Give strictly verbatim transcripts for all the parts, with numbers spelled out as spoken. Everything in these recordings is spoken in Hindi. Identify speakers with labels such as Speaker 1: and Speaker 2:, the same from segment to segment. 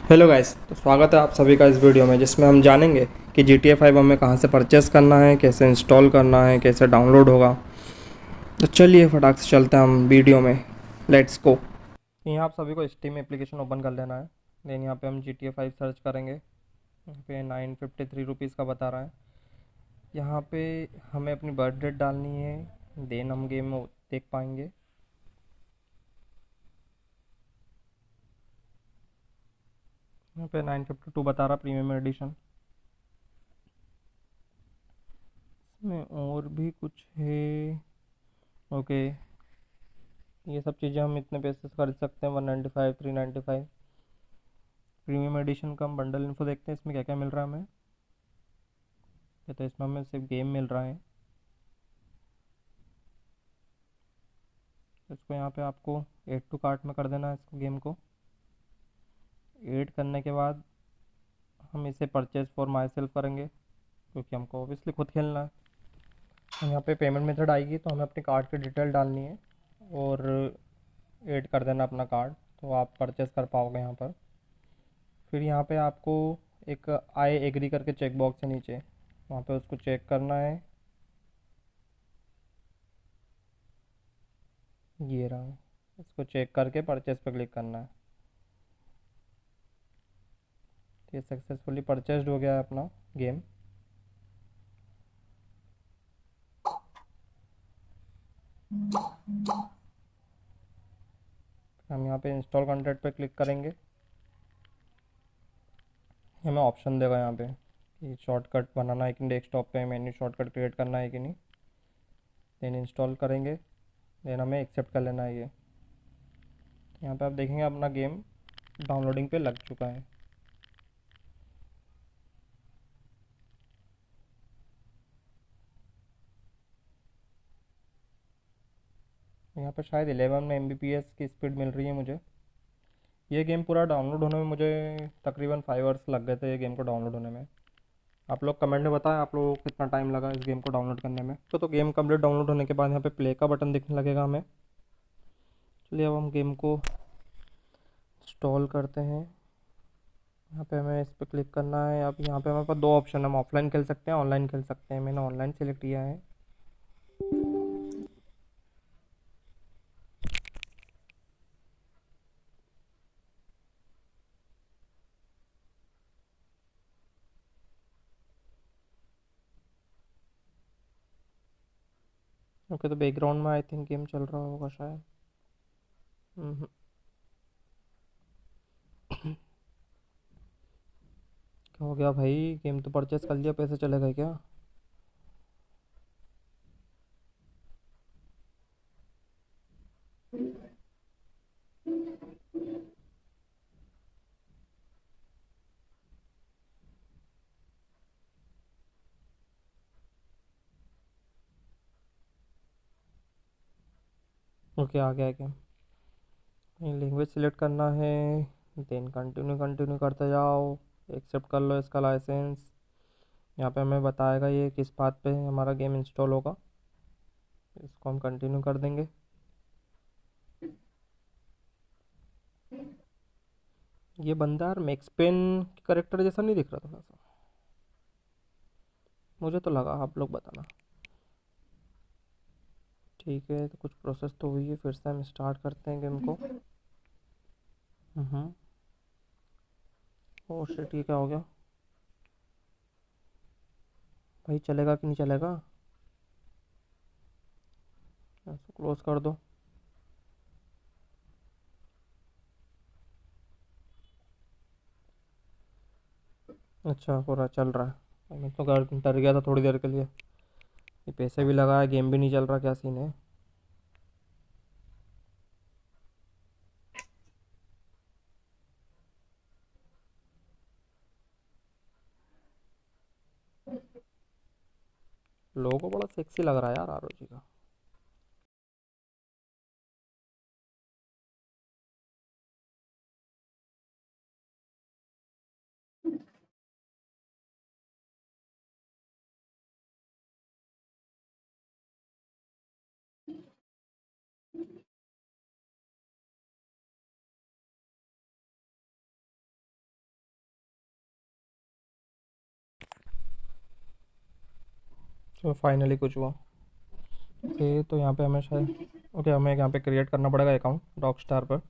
Speaker 1: हेलो गाइस, तो स्वागत है आप सभी का इस वीडियो में जिसमें हम जानेंगे कि जी टी ए फाइव हमें कहाँ से परचेस करना है, कैसे इंस्टॉल करना है, कैसे डाउनलोड होगा। तो चलिए फटाक से चलते हैं हम वीडियो में। Let's go. यहाँ आप सभी को स्टीम एप्लीकेशन ओपन कर लेना है। देन यहाँ पे हम G T A five search करेंगे। यहाँ पे नाइन फिफ्टी थ्री रुपीज़ का बता रहा है। यहाँ पे हमें अपनी बर्थ डेट डालनी है। देन हम गेम देख पाएंगे। यहाँ पे नाइन फिफ्टी टू बता रहा प्रीमियम एडिशन में, और भी कुछ है। ओके, ये सब चीज़ें हम इतने पैसे से खरीद सकते हैं। One ninety five, three ninety five. Premium edition का हम बंडल इन्फो देखते हैं इसमें क्या क्या मिल रहा है हमें। या तो इसमें हमें सिर्फ गेम मिल रहा है। तो इसको यहाँ पे आपको एड टू कार्ट में कर देना है इसको, गेम को। ऐड करने के बाद हम इसे परचेज फॉर माई सेल्फ करेंगे क्योंकि हमको ऑब्वियसली खुद खेलना है। यहाँ पे पेमेंट मेथड आएगी तो हमें अपनी कार्ड की डिटेल डालनी है और ऐड कर देना अपना कार्ड, तो आप परचेस कर पाओगे यहाँ पर। फिर यहाँ पे आपको एक आई एग्री करके चेक बॉक्स है नीचे, वहाँ पे उसको चेक करना है। ये रहा, इसको चेक करके परचेस पे क्लिक करना है। ये सक्सेसफुली परचेस्ड हो गया है अपना गेम। हम यहाँ पे इंस्टॉल कंटेंट पे क्लिक करेंगे। हमें ऑप्शन देगा यहाँ पे कि शॉर्टकट बनाना है कि डेस्कटॉप पे मेन्यू शॉर्टकट क्रिएट करना है कि नहीं। देन इंस्टॉल करेंगे। देन हमें एक्सेप्ट कर लेना है ये। यहाँ पे आप देखेंगे अपना गेम डाउनलोडिंग पे लग चुका है। यहाँ पे शायद eleven M B P S की स्पीड मिल रही है मुझे। ये गेम पूरा डाउनलोड होने में मुझे तकरीबन फाइव आवर्स लग गए थे ये गेम को डाउनलोड होने में। आप लोग कमेंट में बताएं आप लोगों को कितना टाइम लगा इस गेम को डाउनलोड करने में। तो तो गेम कंप्लीट डाउनलोड होने के बाद यहाँ पे प्ले का बटन दिखने लगेगा हमें। चलिए अब हम गेम को इंस्टॉल करते हैं। यहाँ पे हमें इस पर क्लिक करना है। अब यहाँ पे हमारे पास दो ऑप्शन है, हम ऑफलाइन खेल सकते हैं, ऑनलाइन खेल सकते हैं। मैंने ऑनलाइन सेलेक्ट किया है। ओके, तो बैकग्राउंड में आई थिंक गेम चल रहा होगा शायद। हम्म, क्या हो गया भाई? गेम तो परचेस कर लिया, पैसे चले गए क्या? ओके, आ गया गेम। लैंग्वेज सिलेक्ट करना है। देन कंटिन्यू कंटिन्यू करते जाओ। एक्सेप्ट कर लो इसका लाइसेंस। यहाँ पे हमें बताएगा ये किस बात पे हमारा गेम इंस्टॉल होगा। इसको हम कंटिन्यू कर देंगे। ये बंदा यार मैक्स पेन करेक्टर जैसा नहीं दिख रहा थोड़ा सा? मुझे तो लगा, आप लोग बताना। ठीक है, तो कुछ प्रोसेस तो हुई है। फिर से हम स्टार्ट करते हैं गेम को। हम्म। ओ शिट, ये क्या हो गया भाई? चलेगा कि नहीं चलेगा? इसको क्लोज कर दो। अच्छा, पूरा चल रहा है। मैं तो डर डर गया था थोड़ी देर के लिए। ये पैसे भी लगाया, गेम भी नहीं चल रहा, क्या सीन है? लोगों को बड़ा सेक्सी लग रहा है यार आर ओ जी का। सो फाइनली कुछ हुआ। ओके, तो यहाँ पे हमें शायद ओके हमें यहाँ पे क्रिएट करना पड़ेगा अकाउंट रॉक स्टार पर।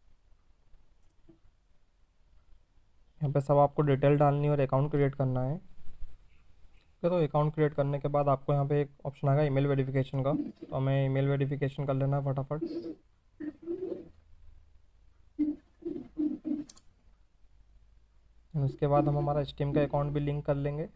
Speaker 1: यहाँ पे सब आपको डिटेल डालनी है और अकाउंट क्रिएट करना है। ओके, तो अकाउंट क्रिएट करने के बाद आपको यहाँ पे एक ऑप्शन आएगा ईमेल वेरिफिकेशन का, तो हमें ईमेल वेरिफिकेशन कर लेना है फटाफट। उसके बाद हम हमारा स्टीम का अकाउंट भी लिंक कर लेंगे।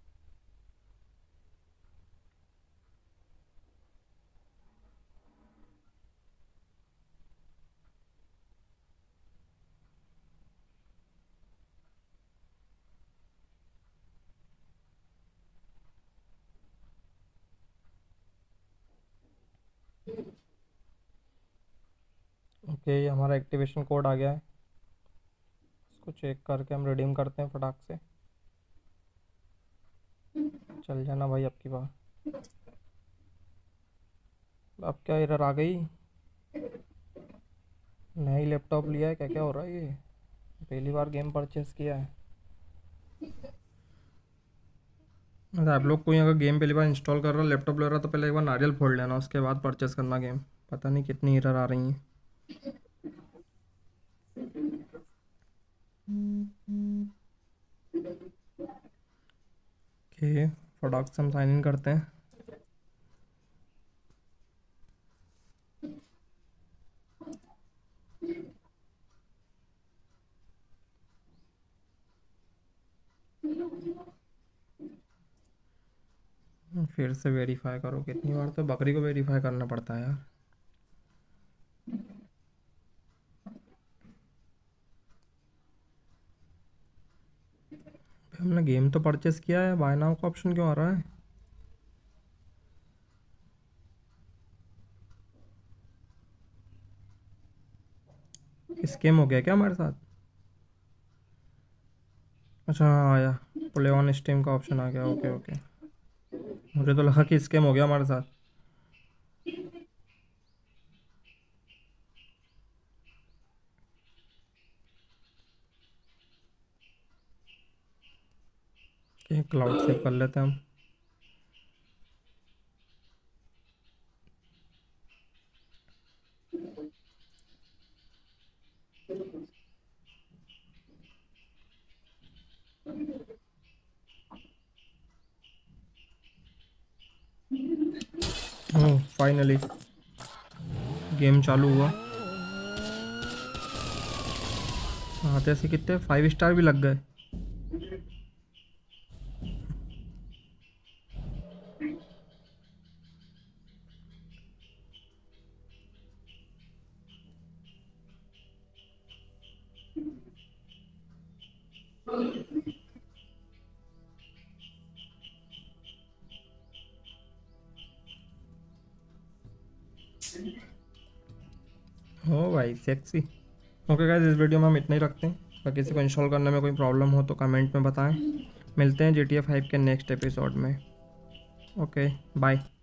Speaker 1: ओके, ये हमारा एक्टिवेशन कोड आ गया है, इसको चेक करके हम रिडीम करते हैं फटाक से। चल जाना भाई अब की बार। अब क्या एरर आ गई? नया ही लैपटॉप लिया है क्या? क्या हो रहा है? ये पहली बार गेम परचेस किया है। मतलब आप लोग कोई अगर गेम पहली बार इंस्टॉल कर रहा लैपटॉप ले रहा तो पहले एक बार नारियल फोड़ लेना, उसके बाद परचेस करना गेम। पता नहीं कितनी एरर आ रही हैं। ओके, फटाक से हम साइन इन करते हैं। फिर से वेरीफाई करो, कितनी बार तो बकरी को वेरीफाई करना पड़ता है यार। हमने गेम तो परचेस किया है, बाय नाउ का ऑप्शन क्यों आ रहा है? स्कैम हो गया क्या हमारे साथ? अच्छा हाँ आया, प्ले ऑन स्टीम का ऑप्शन आ गया। ओके ओके, मुझे तो लगा कि स्कैम हो गया हमारे साथ। क्लाउड सेव कर लेते हैं हम। ओह फाइनली गेम चालू हुआ। आते ऐसे कितने फाइव स्टार भी लग गए। हो भाई सेक्सी। ओके गाइस, इस वीडियो में हम इतना ही रखते हैं। अगर किसी को इंस्टॉल करने में कोई प्रॉब्लम हो तो कमेंट में बताएं। मिलते हैं जी टी ए फाइव के नेक्स्ट एपिसोड में। Okay bye.